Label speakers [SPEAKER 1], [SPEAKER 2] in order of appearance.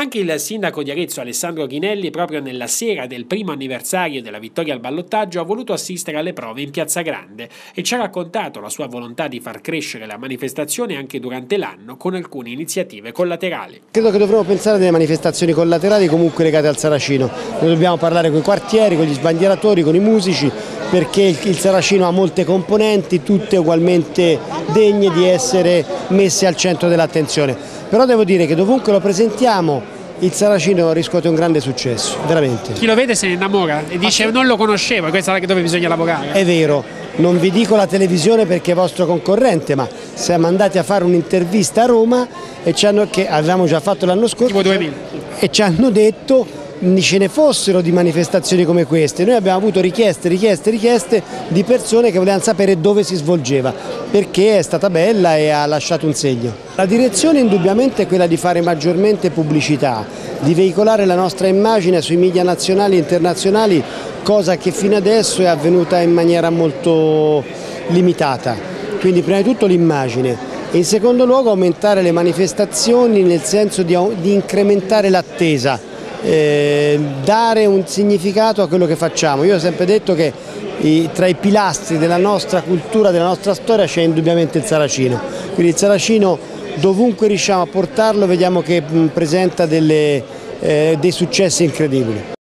[SPEAKER 1] Anche il sindaco di Arezzo Alessandro Ghinelli, proprio nella sera del primo anniversario della vittoria al ballottaggio, ha voluto assistere alle prove in Piazza Grande e ci ha raccontato la sua volontà di far crescere la manifestazione anche durante l'anno con alcune iniziative collaterali.
[SPEAKER 2] Credo che dovremmo pensare a delle manifestazioni collaterali comunque legate al Saracino. Noi dobbiamo parlare con i quartieri, con gli sbandieratori, con i musici, perché il Saracino ha molte componenti, tutte ugualmente degne di essere messe al centro dell'attenzione. Però devo dire che dovunque lo presentiamo il Saracino riscuote un grande successo, veramente.
[SPEAKER 1] Chi lo vede se ne innamora e dice non lo conoscevo, questa è dove bisogna lavorare.
[SPEAKER 2] È vero, non vi dico la televisione perché è vostro concorrente, ma siamo andati a fare un'intervista a Roma e che avevamo già fatto l'anno scorso,
[SPEAKER 1] tipo 2000,
[SPEAKER 2] e ci hanno detto ce ne fossero di manifestazioni come queste. Noi abbiamo avuto richieste di persone che volevano sapere dove si svolgeva, perché è stata bella e ha lasciato un segno. La direzione indubbiamente è quella di fare maggiormente pubblicità, di veicolare la nostra immagine sui media nazionali e internazionali, cosa che fino adesso è avvenuta in maniera molto limitata. Quindi prima di tutto l'immagine e in secondo luogo aumentare le manifestazioni nel senso di incrementare l'attesa. Dare un significato a quello che facciamo. Io ho sempre detto che tra i pilastri della nostra cultura, della nostra storia c'è indubbiamente il Saracino, quindi il Saracino dovunque riusciamo a portarlo vediamo che presenta dei successi incredibili.